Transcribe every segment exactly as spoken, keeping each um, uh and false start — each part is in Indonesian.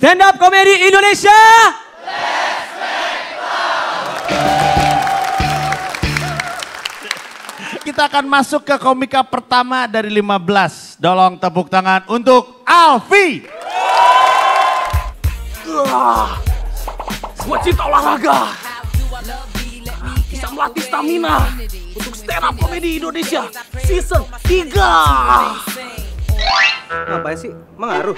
Stand Up Comedy Indonesia. Kita akan masuk ke komika pertama dari lima belas. Tolong tepuk tangan untuk Alfi. Uh, Semua cinta olahraga bisa melatih stamina untuk Stand Up Comedy Indonesia season tiga. Ngapain sih? Mengaruh?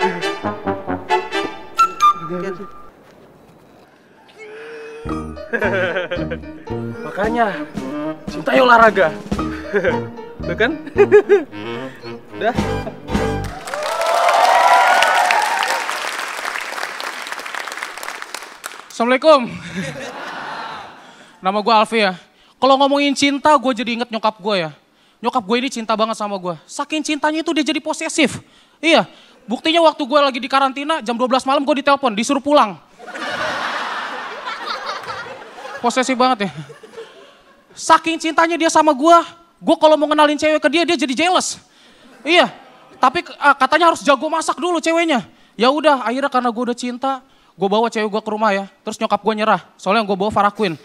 Makanya cintai olahraga. Tuh kan? Udah. Assalamualaikum. Nama gue Alfi ya. Kalau ngomongin cinta, gue jadi inget nyokap gue ya. Nyokap gue ini cinta banget sama gue. Saking cintanya itu dia jadi posesif. Iya, buktinya waktu gue lagi di karantina, jam dua belas malam gue ditelepon, disuruh pulang. Posesif banget ya. Saking cintanya dia sama gue, gue kalau mau kenalin cewek ke dia, dia jadi jealous. Iya, tapi uh, katanya harus jago masak dulu ceweknya. Ya udah, akhirnya karena gue udah cinta, gue bawa cewek gue ke rumah ya. Terus nyokap gue nyerah, soalnya gue bawa Farah Queen.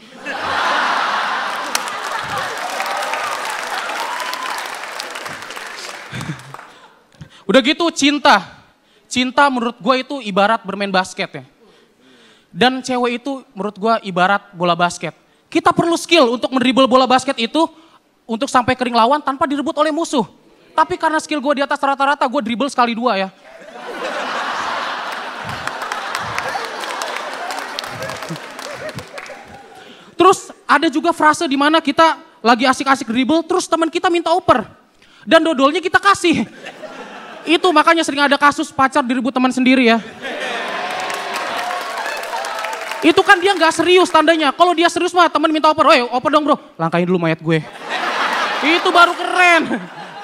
Udah gitu cinta. Cinta menurut gue itu ibarat bermain basket ya. Dan cewek itu menurut gue ibarat bola basket. Kita perlu skill untuk mendribble bola basket itu untuk sampai ke ring lawan tanpa direbut oleh musuh. Tapi karena skill gue di atas rata-rata, gue dribble sekali dua ya. Terus ada juga frase di mana kita lagi asik-asik dribble, terus teman kita minta oper. Dan dodolnya kita kasih. Itu makanya sering ada kasus pacar direbut teman sendiri ya. Itu kan dia nggak serius tandanya. Kalau dia serius mah teman minta oper, "Woi, oper dong bro." Langkain dulu mayat gue. Itu baru keren.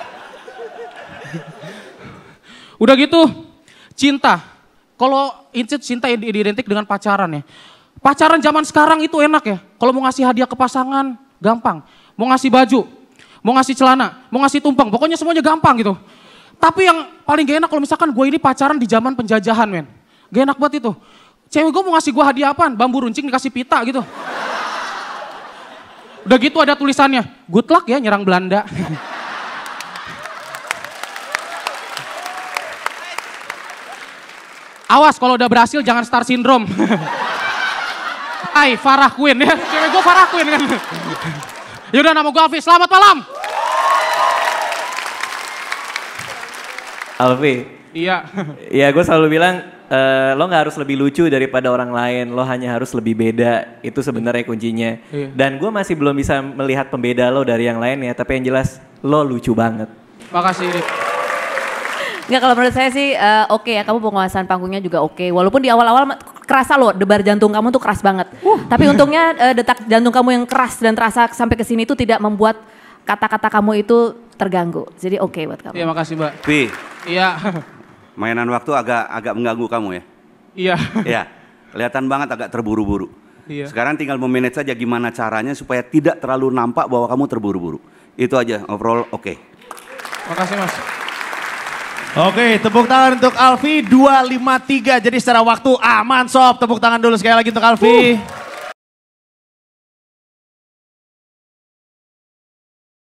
Udah gitu, cinta. Kalau cinta identik dengan pacaran ya. Pacaran zaman sekarang itu enak ya. Kalau mau ngasih hadiah ke pasangan, gampang. Mau ngasih baju, mau ngasih celana, mau ngasih tumpeng, pokoknya semuanya gampang gitu. Tapi yang paling gak enak kalau misalkan gue ini pacaran di zaman penjajahan men. Gak enak banget itu. Cewek gue mau ngasih gue hadiah apaan? Bambu runcing dikasih pita gitu. Udah gitu ada tulisannya, good luck ya nyerang Belanda. Awas kalau udah berhasil jangan star syndrome. Hai Farah Queen ya, cewek gue Farah Queen kan. Yaudah nama gue Alfi, selamat malam. Alfi. Iya. Iya gue selalu bilang uh, lo gak harus lebih lucu daripada orang lain, lo hanya harus lebih beda. Itu sebenarnya kuncinya. Iya. Dan gue masih belum bisa melihat pembeda lo dari yang lain ya, tapi yang jelas lo lucu banget. Makasih Rik. Nggak, kalau menurut saya sih uh, oke okay ya, kamu penguasaan panggungnya juga oke. Okay. Walaupun di awal-awal kerasa loh debar jantung kamu tuh keras banget. Uh. Tapi untungnya uh, detak jantung kamu yang keras dan terasa sampai ke sini itu tidak membuat kata-kata kamu itu terganggu. Jadi oke okay buat kamu. Iya makasih Mbak. Pi. Iya. Mainan waktu agak agak mengganggu kamu ya? Iya. Iya. Kelihatan banget agak terburu-buru. Iya. Sekarang tinggal memanage saja gimana caranya supaya tidak terlalu nampak bahwa kamu terburu-buru. Itu aja overall oke. Okay. Makasih Mas. Oke, tepuk tangan untuk Alfi dua lima tiga. Jadi secara waktu aman sob. Tepuk tangan dulu sekali lagi untuk Alfi. Uh.